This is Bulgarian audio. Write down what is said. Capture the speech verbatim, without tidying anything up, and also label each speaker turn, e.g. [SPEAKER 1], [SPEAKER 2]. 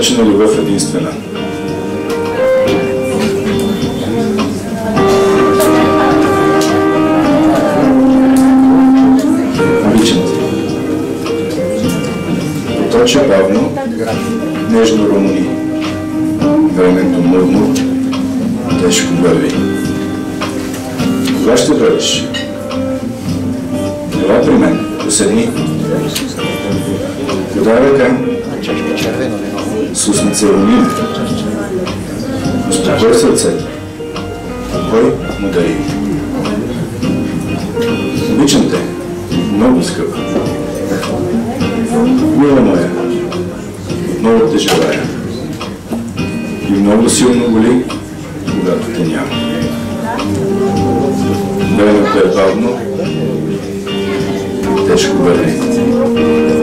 [SPEAKER 1] наречена любов единствена. Обичам те. Поточа бавно, нежно романи. Времето мурмур, тежко върви. Кога ще дойдеш? Ела при мен, поседни. Подай ръка. С усмица ромини. Успокой сърцето. Кой му дари? Обичам те. Много скъпо. Мила моя, много те желая. И много силно боли, когато те няма. Времето е бавно, тежко върви.